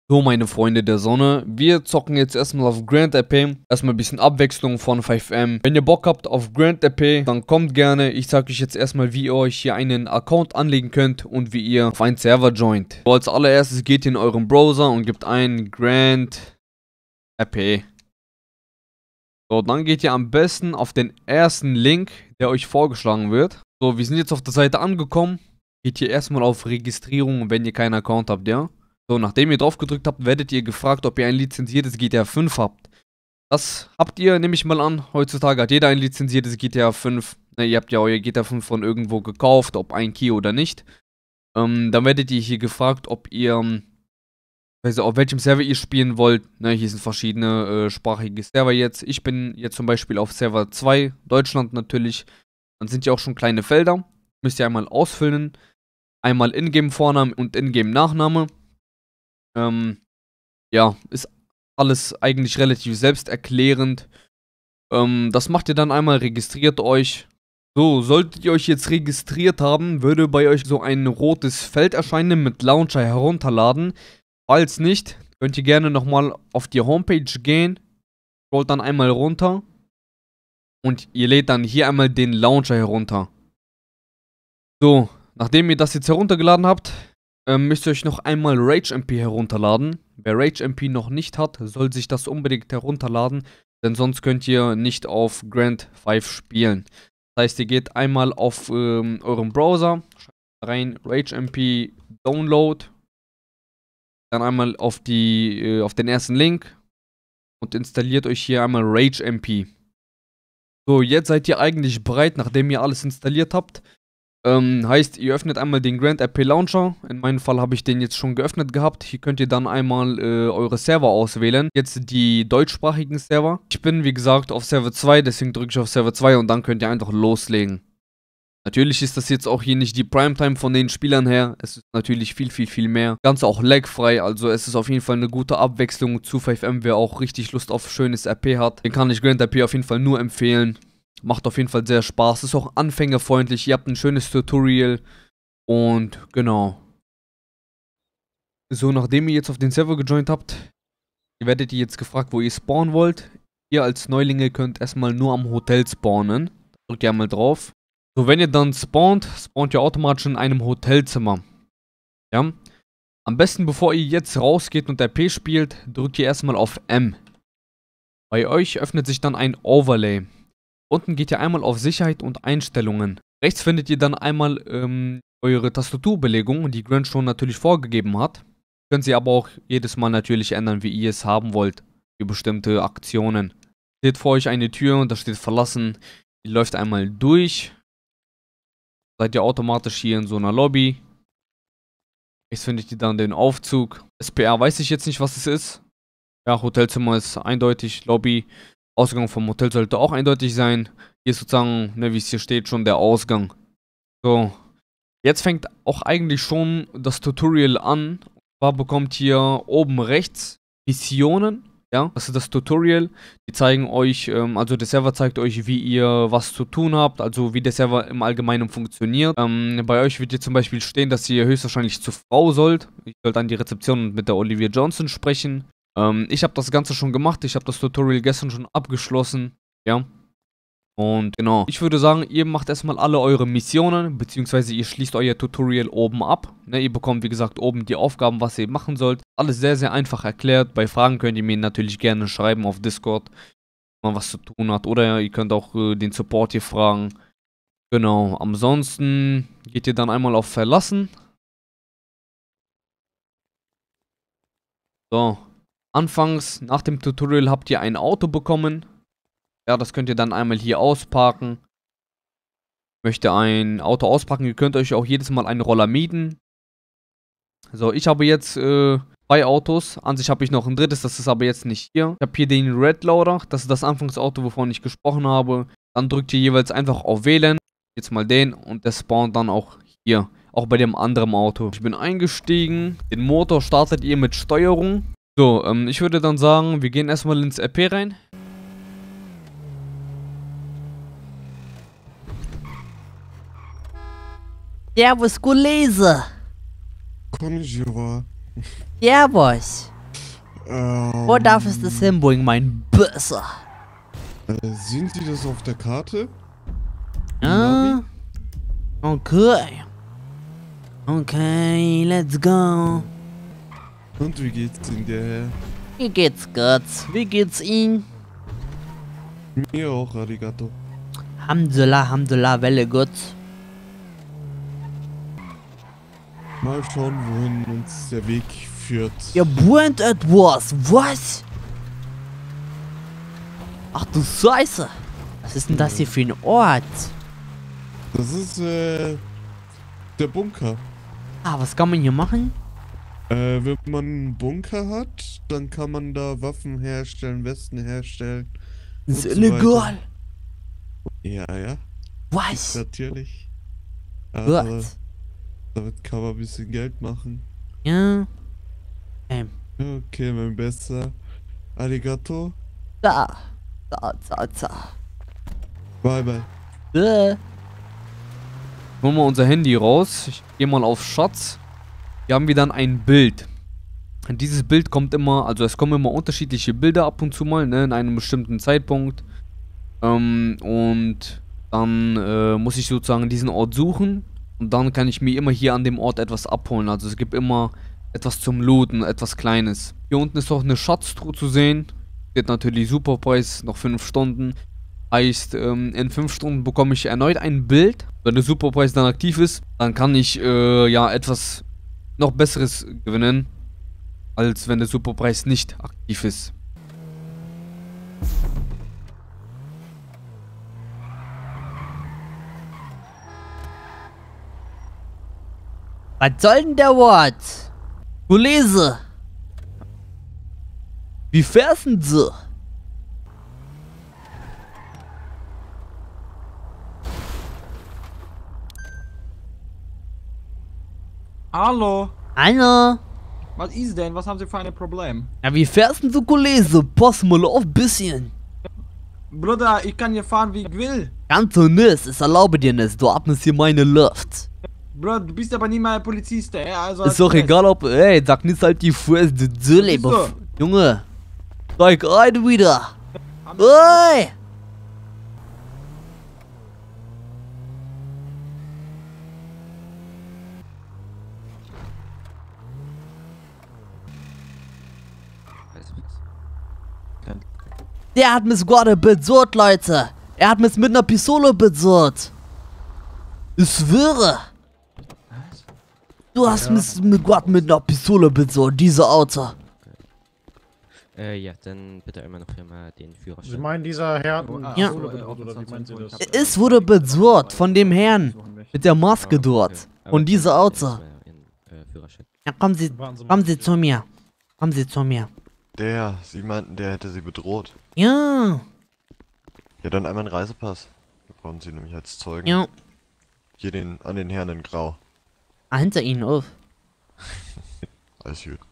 So, meine Freunde der Sonne, wir zocken jetzt erstmal auf Grand RP. Erstmal ein bisschen Abwechslung von 5M. Wenn ihr Bock habt auf Grand RP, dann kommt gerne. Ich zeige euch jetzt erstmal, wie ihr euch hier einen Account anlegen könnt und wie ihr auf einen Server joint. So, als allererstes geht ihr in euren Browser und gebt ein Grand RP. So, dann geht ihr am besten auf den ersten Link, der euch vorgeschlagen wird. So, wir sind jetzt auf der Seite angekommen. Geht ihr erstmal auf Registrierung, wenn ihr keinen Account habt, ja? So, nachdem ihr drauf gedrückt habt, werdet ihr gefragt, ob ihr ein lizenziertes GTA 5 habt. Das habt ihr, nehme ich mal an. Heutzutage hat jeder ein lizenziertes GTA 5. Ne, ihr habt ja euer GTA 5 von irgendwo gekauft, ob ein Key oder nicht. Dann werdet ihr hier gefragt, ob ihr, also auf welchem Server ihr spielen wollt. Ne, hier sind verschiedene sprachige Server jetzt. Ich bin jetzt zum Beispiel auf Server 2, Deutschland natürlich. Dann sind ja auch schon kleine Felder. Müsst ihr einmal ausfüllen. Einmal Ingame-Vorname und Ingame-Nachname. Ja, ist alles eigentlich relativ selbsterklärend. Das macht ihr dann einmal, registriert euch. So, solltet ihr euch jetzt registriert haben, würde bei euch so ein rotes Feld erscheinen mit Launcher herunterladen. Falls nicht, könnt ihr gerne nochmal auf die Homepage gehen. Scrollt dann einmal runter. Und ihr lädt dann hier einmal den Launcher herunter. So, nachdem ihr das jetzt heruntergeladen habt, müsst ihr euch noch einmal RageMP herunterladen. Wer RageMP noch nicht hat, soll sich das unbedingt herunterladen, denn sonst könnt ihr nicht auf Grand 5 spielen. Das heißt, ihr geht einmal auf euren Browser, schreibt rein RageMP Download, dann einmal auf den ersten Link und installiert euch hier einmal RageMP. So, jetzt seid ihr eigentlich bereit, nachdem ihr alles installiert habt. Heißt, ihr öffnet einmal den Grand RP Launcher. In meinem Fall habe ich den jetzt schon geöffnet gehabt. Hier könnt ihr dann einmal eure Server auswählen. Jetzt die deutschsprachigen Server. Ich bin, wie gesagt, auf Server 2, deswegen drücke ich auf Server 2 und dann könnt ihr einfach loslegen. Natürlich ist das jetzt auch hier nicht die Primetime von den Spielern her. Es ist natürlich viel mehr. Ganz auch lagfrei, also es ist auf jeden Fall eine gute Abwechslung zu 5M, wer auch richtig Lust auf schönes RP hat. Den kann ich Grand RP auf jeden Fall nur empfehlen. Macht auf jeden Fall sehr Spaß. Ist auch anfängerfreundlich. Ihr habt ein schönes Tutorial. Und genau. So, nachdem ihr jetzt auf den Server gejoint habt, werdet ihr jetzt gefragt, wo ihr spawnen wollt. Ihr als Neulinge könnt erstmal nur am Hotel spawnen. Drückt ihr einmal drauf. So, wenn ihr dann spawnt ihr automatisch in einem Hotelzimmer. Ja. Am besten, bevor ihr jetzt rausgeht und RP spielt, drückt ihr erstmal auf M. Bei euch öffnet sich dann ein Overlay. Unten geht ihr einmal auf Sicherheit und Einstellungen. Rechts findet ihr dann einmal eure Tastaturbelegung, die Grand schon natürlich vorgegeben hat. Könnt ihr aber auch jedes Mal natürlich ändern, wie ihr es haben wollt. Für bestimmte Aktionen. Seht vor euch eine Tür und da steht verlassen. Die läuft einmal durch. Seid ihr automatisch hier in so einer Lobby. Rechts findet ihr dann den Aufzug. SPR weiß ich jetzt nicht, was es ist. Ja, Hotelzimmer ist eindeutig. Lobby. Ausgang vom Hotel sollte auch eindeutig sein. Hier ist sozusagen, ne, wie es hier steht, schon der Ausgang. So. Jetzt fängt auch eigentlich schon das Tutorial an. Und zwar bekommt ihr oben rechts Missionen. Ja, das ist das Tutorial. Die zeigen euch, also der Server zeigt euch, wie ihr was zu tun habt. Also wie der Server im Allgemeinen funktioniert. Bei euch wird hier zum Beispiel stehen, dass ihr höchstwahrscheinlich zur Frau sollt. Ich sollte an die Rezeption und mit der Olivia Johnson sprechen. Ich habe das Ganze schon gemacht. Ich habe das Tutorial gestern schon abgeschlossen. Ja. Und genau. Ich würde sagen, ihr macht erstmal alle eure Missionen. Beziehungsweise ihr schließt euer Tutorial oben ab. Ne, ihr bekommt, wie gesagt, oben die Aufgaben, was ihr machen sollt. Alles sehr einfach erklärt. Bei Fragen könnt ihr mir natürlich gerne schreiben auf Discord, wenn man was zu tun hat. Oder ihr könnt auch den Support hier fragen. Genau. Ansonsten geht ihr dann einmal auf Verlassen. So. Anfangs, nach dem Tutorial habt ihr ein Auto bekommen. Ja, das könnt ihr dann einmal hier ausparken. Möchte ein Auto auspacken, ihr könnt euch auch jedes Mal einen Roller mieten. So, ich habe jetzt 2 Autos. An sich habe ich noch ein drittes, das ist aber jetzt nicht hier. Ich habe hier den Red Loader, das ist das Anfangsauto, wovon ich gesprochen habe. Dann drückt ihr jeweils einfach auf Wählen. Jetzt mal den und der spawnt dann auch hier. Auch bei dem anderen Auto. Ich bin eingestiegen. Den Motor startet ihr mit Steuerung. So, ich würde dann sagen, wir gehen erstmal ins RP rein. Servus, Kollege. Konnichiwa. Servus. Wo darf es das hinbringen, mein Böser? Sehen Sie das auf der Karte? Ja. Okay. Okay, let's go. Und wie geht's Ihnen, der Herr? Wie geht's gut? Wie geht's Ihnen? Mir auch, Arigato. Alhamdulillah, Alhamdulillah, very gut. Mal schauen, wohin uns der Weg führt. Ihr brennt etwas, was? Ach du Scheiße. Was ist denn das hier für ein Ort? Das ist, der Bunker. Ah, was kann man hier machen? Wenn man einen Bunker hat, dann kann man da Waffen herstellen, Westen herstellen. Das ist und so illegal. weiter. Ja, ja. Was? Natürlich. Aber Gut. damit kann man ein bisschen Geld machen. Ja. Okay, mein Bester. Arigato. Da. Bye, bye. Holen wir unser Handy raus. Ich gehe mal auf Shots. Hier haben wir dann ein Bild. Und dieses Bild kommt immer, also es kommen immer unterschiedliche Bilder ab und zu mal, ne, in einem bestimmten Zeitpunkt. Und dann muss ich sozusagen diesen Ort suchen. Und dann kann ich mir immer hier an dem Ort etwas abholen. Also es gibt immer etwas zum Looten, etwas Kleines. Hier unten ist auch eine Schatztruhe zu sehen. Steht natürlich Superpreis, noch 5 Stunden. Heißt, in 5 Stunden bekomme ich erneut ein Bild. Wenn der Superpreis dann aktiv ist, dann kann ich, ja, etwas noch Besseres gewinnen, als wenn der Superpreis nicht aktiv ist. Was soll denn der Wort? Kollege! Wie fährst denn so? Hallo, Hallo? was ist denn? Was haben Sie für ein Problem? Ja, wie fährst denn du, Kollege? Pass mal auf ein bisschen. Bruder, ich kann hier fahren, wie ich will. Ganz so nicht, ich erlaube dir nicht, du atmest hier meine Luft. Bro, du bist aber nicht mal Polizist, ey. Also Ist doch egal ob, ey, sag nicht halt die Fresse, du Zülle, bist du? Junge. Steig ein wieder. Oi! Der hat mich gerade bedroht, Leute. Er hat mich mit einer Pistole bedroht. Ich schwöre. Du hast mich gerade mit einer Pistole bedroht, diese Auto. Ja, dann bitte immer noch hier mal den Sie Führerschein. meinen dieser Herr Ja. oder wie meinen Sie das? Es wurde bedroht von dem Herrn mit der Maske dort. Und diese Auto. Führerschein. Ja, kommen Sie zu mir. Kommen Sie zu mir. Sie meinten, der hätte Sie bedroht. Ja, Ja, dann einmal einen Reisepass. Da brauchen Sie nämlich als Zeugen. ja. Hier an den Herrn in Grau. Ah, hinter Ihnen auf. Alles gut.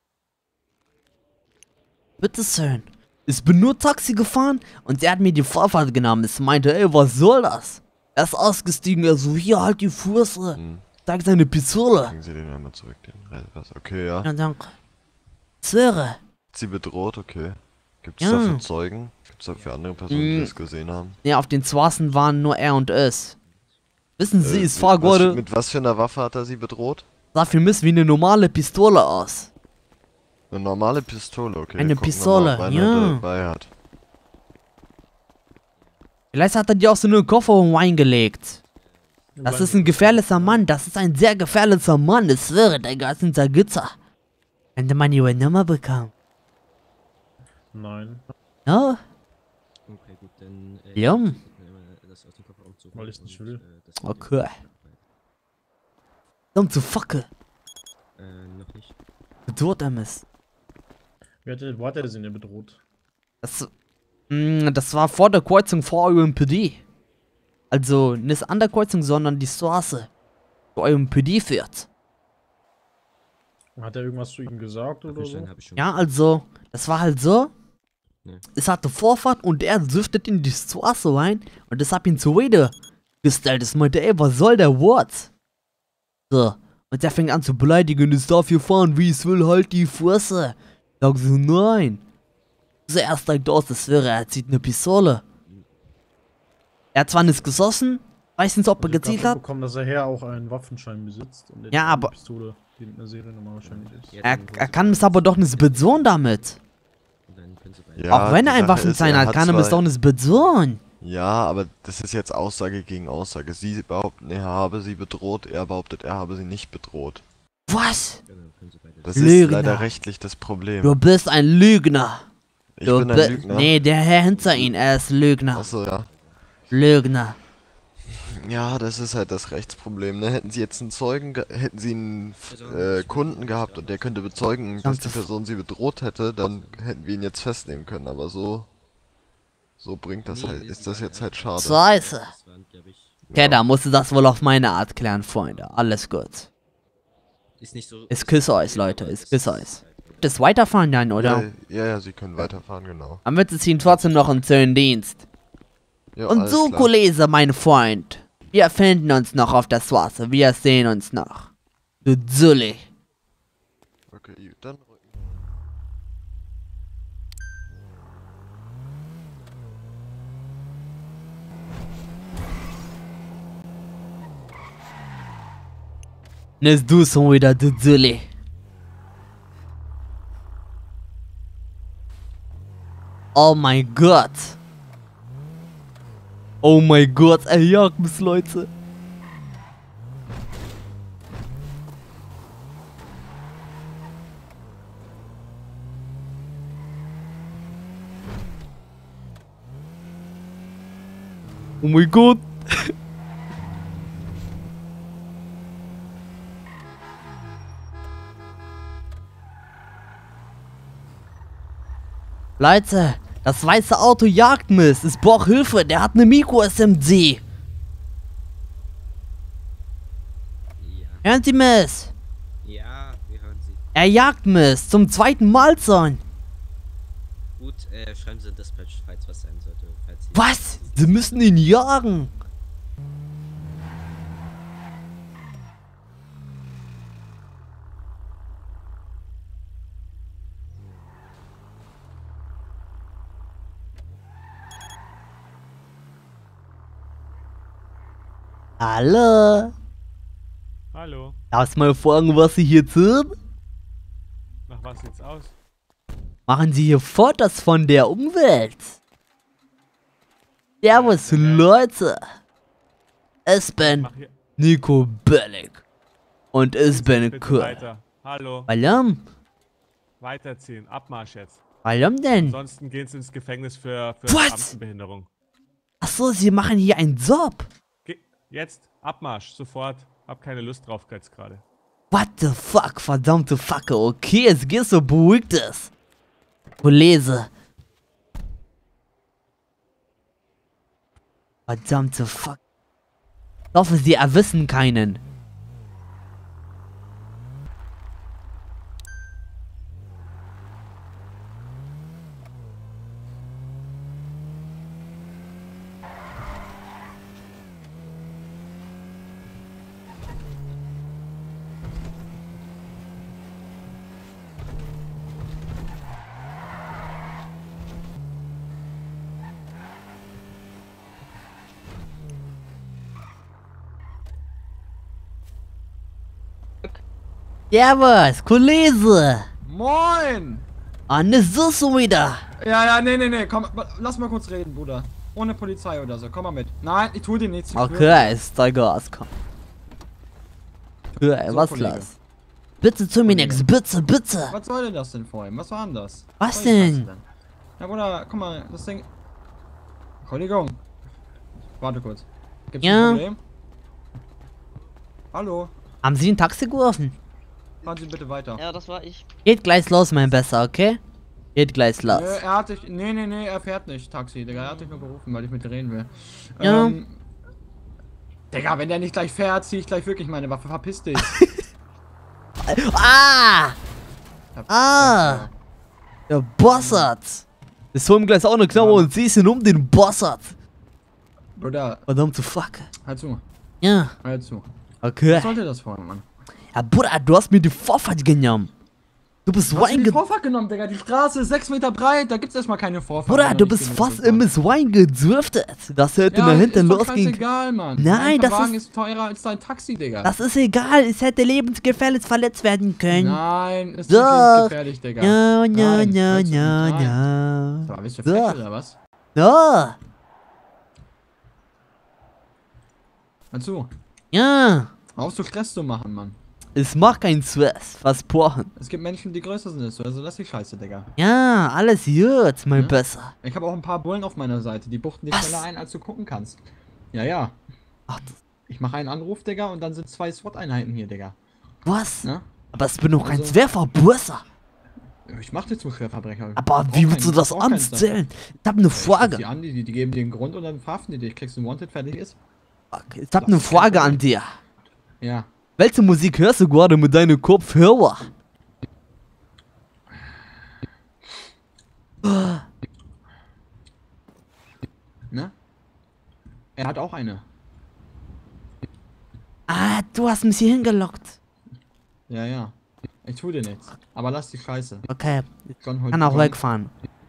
Bitteschön. Ich bin nur Taxi gefahren und er hat mir die Vorfahrt genommen. Ich meinte, ey, was soll das? Er ist ausgestiegen, er so, hier, halt die Fuße. Zeig seine Pistole. Bringen Sie den einmal zurück, den Reisepass. Okay, ja. Ja, danke. Zirre. Sie bedroht, okay. Gibt es Ja. dafür Zeugen? Gibt es dafür andere Personen, die das gesehen haben? Ja, auf den Zwassen waren nur er und es. Wissen Sie, ich fahr mit was- gerade, Mit was für einer Waffe hat er Sie bedroht? sah für mich wie eine normale Pistole aus. Eine normale Pistole, okay. Eine wir gucken Pistole, mal, ob einer ja. dabei hat. Vielleicht hat er die auch so in den Kofferraum reingelegt. Das ist ein gefährlicher Mann, das ist ein sehr gefährlicher Mann, ich schwöre, Digga, ist hinter Gitter. Könnte man ihre Nummer bekommen? Nein, Ja? Okay, gut, dann. Ja. Das aus dem Kofferraum zu weil ich nicht will. Okay. Dumm zu fucke. Noch nicht. Bedroht er mich. Wo hat er sie denn bedroht? Das war vor der Kreuzung vor eurem PD. Also nicht an der Kreuzung, sondern die Straße, wo eurem PD fährt. Hat er irgendwas zu ihm gesagt oder so? Führerschein habe ich schon. Ja, also, das war halt so. Nee. Es hatte Vorfahrt und er süftet in die Straße rein und das hab ihn zur Rede gestellt. Ich meinte, ey, was soll der Wort? So. Und der fängt an zu beleidigen, ich darf hier fahren, wie ich will, halt die Fresse. Sag so, nein. Zuerst denkt aus, das wäre, er zieht eine Pistole. Er hat zwar nicht geschossen, weiß nicht, ob er Ich hab gezielt gerade hat. bekommen, dass er hier auch einen Waffenschein besitzt. Und Ja, eine aber- Pistole, die mit einer Seriennummer wahrscheinlich ist. Ja, Er dann holen er Sie kann es beide. aber doch nicht bezogen damit. Und dann können Sie beide. Ja, Auch wenn die er einen Sache ist, Waffenschein hat, kann er es zwar- doch nicht bezogen. Ja, aber das ist jetzt Aussage gegen Aussage. Sie behaupten, er habe sie bedroht, er behauptet, er habe sie nicht bedroht. Was? Ja, dann können Sie beide. Das Lügner. ist leider rechtlich das Problem. Du bist ein Lügner. Ich Du bin ein bi- Lügner. Nee, der Herr hinter ihm, er ist Lügner. Achso, ja. Lügner. Ja, das ist halt das Rechtsproblem, ne? Hätten sie jetzt einen Zeugen, hätten sie einen Kunden gehabt und der könnte bezeugen, dass die Person sie bedroht hätte, dann hätten wir ihn jetzt festnehmen können, aber so bringt das Nee, halt, wir ist sind das jetzt halt schade. Scheiße. Das waren, glaub ich, Okay, da musst du das wohl auf meine Art klären, Freunde. Alles gut. ist nicht so. Ich küsse euch, Leute. Ich küsse euch. Das weiterfahren dann, oder? Ja, sie können weiterfahren, genau. Dann wird es ihnen trotzdem noch einen schönen Dienst. Ja, Und alles so, klar. Kollege, mein Freund. Wir finden uns noch auf der Straße. Wir sehen uns noch. Du Zulli. Okay, gut, dann rücken. Nicht du schon wieder, du Zulli. Oh mein Gott. Oh mein Gott, er jagt mich, Leute. Oh mein Gott. Leute, das weiße Auto jagt mich. Ich brauch Hilfe. Der hat eine Mikro-SMG. Ja. Hören Sie mich? Ja, wir hören Sie. Er jagt mich. Zum zweiten Mal schon. Gut, schreiben Sie in Dispatch, falls was sein sollte. Falls Sie Was? Sie müssen ihn jagen. Hallo? Hallo, Darf ich mal fragen, was Sie hier tun? nach was sieht's aus? Machen Sie hier Fotos von der Umwelt? Servus, Leute. Ich bin Mach hier Nico Bellic. Und ich bin bitte cool. weiter. Hallo, Warum? weiterziehen, Abmarsch jetzt. Warum denn? Ansonsten gehen Sie ins Gefängnis für Was? Beamtenbehinderung. Achso, Sie machen hier einen Job. Jetzt, Abmarsch, sofort. Hab keine Lust drauf jetzt gerade. What the fuck, verdammte Facke. Okay, es geht so, beruhigt es. Kollege. Verdammte Fuck. Ich hoffe, Sie erwissen keinen. Servus, Kollege. Moin! Ah, ne, so schon wieder. Ja, nee, komm, lass mal kurz reden, Bruder. Ohne Polizei oder so, komm mal mit. Nein, ich tu dir nichts. ich schwöre. Okay, ist der Gas, komm. Okay, So, was Kollege. los? Bitte zu mir nix, bitte, bitte. Was soll denn das denn vorhin? Was war denn das? Was soll ich denn? das Ja, Bruder, guck mal, das Ding... Entschuldigung. Warte kurz. Gibt's Ja. ein Problem? Hallo? Haben Sie ein Taxi gerufen? Fahren Sie bitte weiter. Ja, das war ich. Geht gleich los, mein Besser, okay? Geht gleich los. Nö, er hat dich... Nee, er fährt nicht Taxi, Digga. Er hat dich nur gerufen, weil ich mit dir reden will. Ja. Digga, wenn der nicht gleich fährt, zieh ich gleich wirklich meine Waffe. Verpiss dich. Ah! Ah! Der Bossart! Ich hol ihm gleich auch eine Klammer und zieh's ihn um den Bossart! Bruder, Verdammte Fuck. halt zu. Ja, Halt zu. okay. Was sollte das vorhin, Mann? Ja, Bruder, du hast mir die Vorfahrt genommen. Du bist Hast du die Weingedüftet. Vorfahrt genommen, Digga? Die Straße ist 6 Meter breit, da gibt's erstmal keine Vorfahrt. Bruder, wenn du nicht bist genug fast ist, im Mann. Weingedüftet. Das hätte Ja, nach ist hinten doch losgehen. scheißegal, Mann. Nein, das Wagen ist- ist teurer als dein Taxi, Digga. Das ist egal, es hätte lebensgefährlich verletzt werden können. Nein, ist Doch. nicht gefährlich, Digga. Ja, ja, Nein, ja, hörst du ja, nicht? Nein. ja. Sag mal, bist du Doch. frech oder was? Ja, Hör zu. ja. Auf so Stress zu machen, Mann. Es macht keinen Stress, versprochen. Es gibt Menschen, die größer sind als du, also lass die Scheiße, Digga. Ja, alles gut, mein Ja? Besser. Ich habe auch ein paar Bullen auf meiner Seite, die buchten dich Was? schneller ein, als du gucken kannst. Ja, ja. Ach, Ich mache einen Anruf, Digga, und dann sind 2 SWAT-Einheiten hier, Digga. was? Ne? Aber ich bin doch kein Also- Schwerverbrecher. Ich mach dich zum Schwerverbrecher. Aber Ich brauch wie willst du keinen- das ich brauch keinen anstellen? Ich hab eine Ruf Frage. Die an, die geben dir einen Grund und dann verhaften die dich. Kriegst du einen Wanted, fertig ist. Ich hab eine Frage an dir. Ja. Welche Musik hörst du gerade mit deinen Kopfhörer? Ne? Er hat auch eine. Ah, du hast mich hier hingelockt. Ja, ja. Ich tu dir nichts. Aber lass die Scheiße. Okay, John holt kann auch John. wegfahren.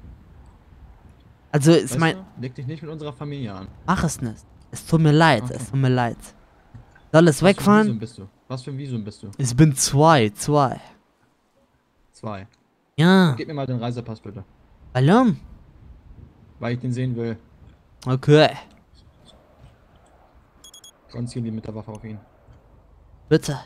Also ist Weißt mein... du? Leg dich nicht mit unserer Familie an. Mach es nicht. Es tut mir leid, Okay. es tut mir leid. Soll es Was für ein Visum wegfahren? bist du? Was für ein Visum bist du? Ich bin zwei. 2. Ja, Gib mir mal den Reisepass bitte. warum? Weil ich den sehen will. Okay, Sonst gehen die mit der Waffe auf ihn. bitte.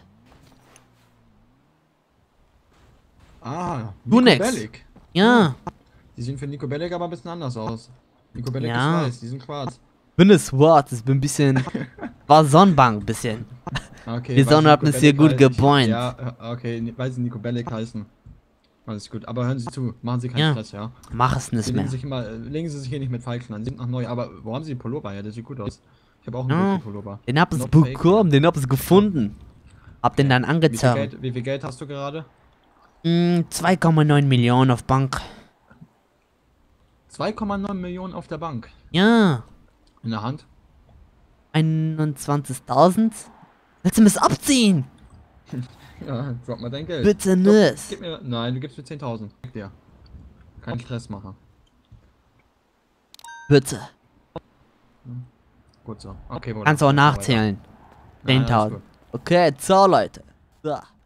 Ah, Du Nico nix. Bellic. Ja, Die sehen für Nico Bellic aber ein bisschen anders aus. Nico Bellic Ja. ist weiß, die sind schwarz. bin es schwarz, ich bin ein bisschen... War Sonnenbank ein bisschen. Okay, Die weil Sonne sie hat Nico mich hier Bellic gut heißen. gebräunt. Ja, okay, weil sie Nico Bellic heißen. Alles gut, aber hören Sie zu, machen Sie keinen Ja. Stress, ja? Mach es Sie nicht legen mehr. sich immer, legen Sie sich hier nicht mit Falschen an, Sie sind noch neu, aber wo haben Sie die Pullover? Ja, der sieht gut aus. Ich habe auch einen Ja. guten Pullover. Den hab ich Not fake, bekommen, den hab ich gefunden. Hab den dann Wie viel, angezogen. Wie viel Geld hast du gerade? 2,9 Millionen auf Bank. 2,9 Millionen auf der Bank. Ja, In der Hand? 21.000? Willst du mich abziehen? Ja, drop mal dein Geld. Bitte Gib nicht. mir, nein, du gibst mir 10.000. Gib dir. Kein Stress machen. Bitte. Gut so. Okay, Bruder. Kannst auch Mach mal weiter. nachzählen. Nein, alles 10.000. gut. Okay, ciao Leute. So.